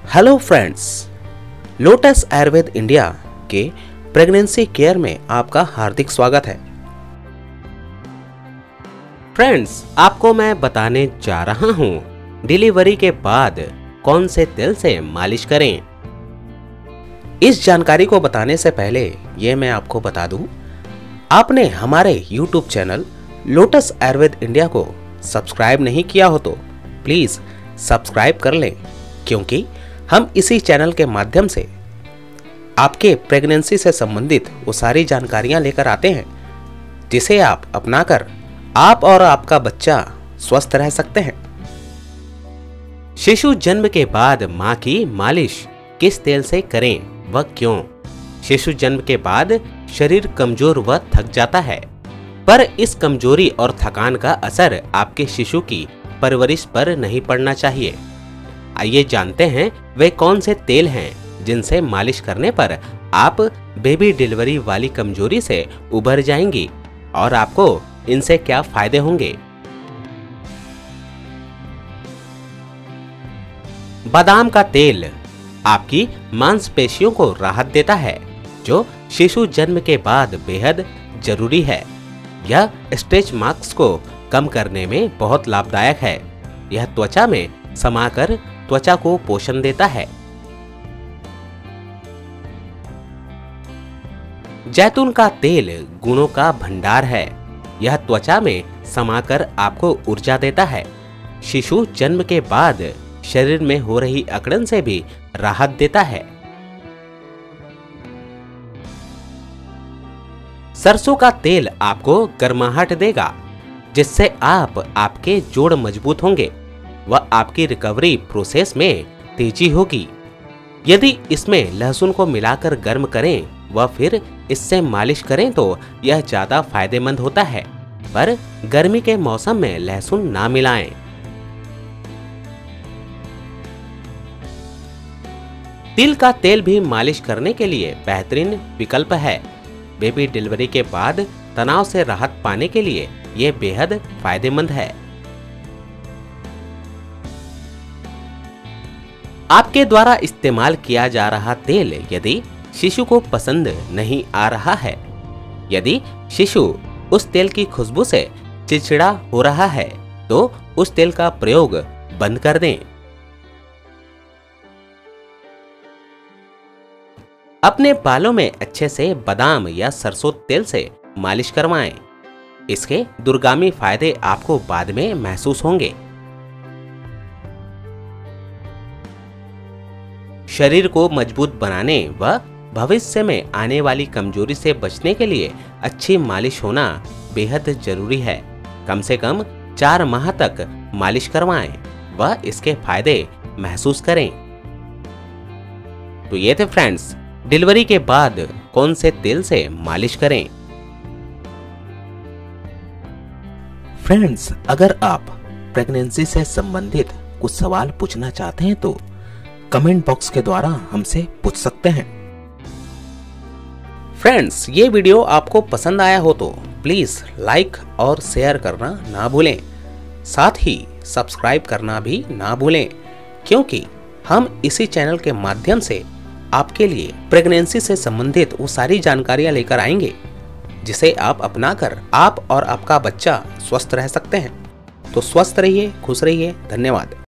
Hello friends, lotus Ayurveda India के pregnancy care में आपका हार्दिक स्वागत है। फ्रेंड्स, आपको मैं बताने जा रहा हूँ डिलीवरी के बाद कौन से तेल से मालिश करें। इस जानकारी को बताने से पहले ये मैं आपको बता दूं, आपने हमारे YouTube channel lotus Ayurveda India को सब्सक्राइब नहीं किया हो तो प्लीज सब्सक्राइब कर लें, क्योंकि हम इसी चैनल के माध्यम से आपके प्रेगनेंसी से संबंधित वो सारी जानकारियां लेकर आते हैं जिसे आप अपनाकर आप और आपका बच्चा स्वस्थ रह सकते हैं। शिशु जन्म के बाद मां की मालिश किस तेल से करें व क्यों? शिशु जन्म के बाद शरीर कमजोर व थक जाता है, पर इस कमजोरी और थकान का असर आपके शिशु की परवरिश पर नहीं पड़ना चाहिए। आइए जानते हैं वे कौन से तेल हैं जिनसे मालिश करने पर आप बेबी डिलीवरी वाली कमजोरी से उबर जाएंगी और आपको इनसे क्या फायदे होंगे। बादाम का तेल आपकी मांसपेशियों को राहत देता है, जो शिशु जन्म के बाद बेहद जरूरी है। यह स्ट्रेच मार्क्स को कम करने में बहुत लाभदायक है। यह त्वचा में समाकर त्वचा को पोषण देता है। जैतून का तेल गुणों का भंडार है। यह त्वचा में समाकर आपको ऊर्जा देता है। शिशु जन्म के बाद शरीर में हो रही अकड़न से भी राहत देता है। सरसों का तेल आपको गर्माहट देगा, जिससे आपके जोड़ मजबूत होंगे व आपकी रिकवरी प्रोसेस में तेजी होगी। यदि इसमें लहसुन को मिलाकर गर्म करें व फिर इससे मालिश करें तो यह ज्यादा फायदेमंद होता है, पर गर्मी के मौसम में लहसुन ना मिलाएं। तिल का तेल भी मालिश करने के लिए बेहतरीन विकल्प है। बेबी डिलीवरी के बाद तनाव से राहत पाने के लिए यह बेहद फायदेमंद है। आपके द्वारा इस्तेमाल किया जा रहा तेल यदि शिशु को पसंद नहीं आ रहा है, यदि शिशु उस तेल की खुशबू से चिड़चिड़ा हो रहा है, तो उस तेल का प्रयोग बंद कर दें। अपने बालों में अच्छे से बादाम या सरसों तेल से मालिश करवाएं। इसके दूरगामी फायदे आपको बाद में महसूस होंगे। शरीर को मजबूत बनाने व भविष्य में आने वाली कमजोरी से बचने के लिए अच्छी मालिश होना बेहद जरूरी है। कम से कम 4 माह तक मालिश करवाएं व इसके फायदे महसूस करें। तो ये थे फ्रेंड्स, डिलीवरी के बाद कौन से तेल से मालिश करें। फ्रेंड्स, अगर आप प्रेगनेंसी से संबंधित कुछ सवाल पूछना चाहते हैं तो कमेंट बॉक्स के द्वारा हमसे पूछ सकते हैं। फ्रेंड्स, ये वीडियो आपको पसंद आया हो तो प्लीज लाइक और शेयर करना ना भूलें। साथ ही सब्सक्राइब करना भी ना भूलें, क्योंकि हम इसी चैनल के माध्यम से आपके लिए प्रेगनेंसी से संबंधित वो सारी जानकारियां लेकर आएंगे जिसे आप अपनाकर आप और आपका बच्चा स्वस्थ रह सकते हैं। तो स्वस्थ रहिए, खुश रहिए। धन्यवाद।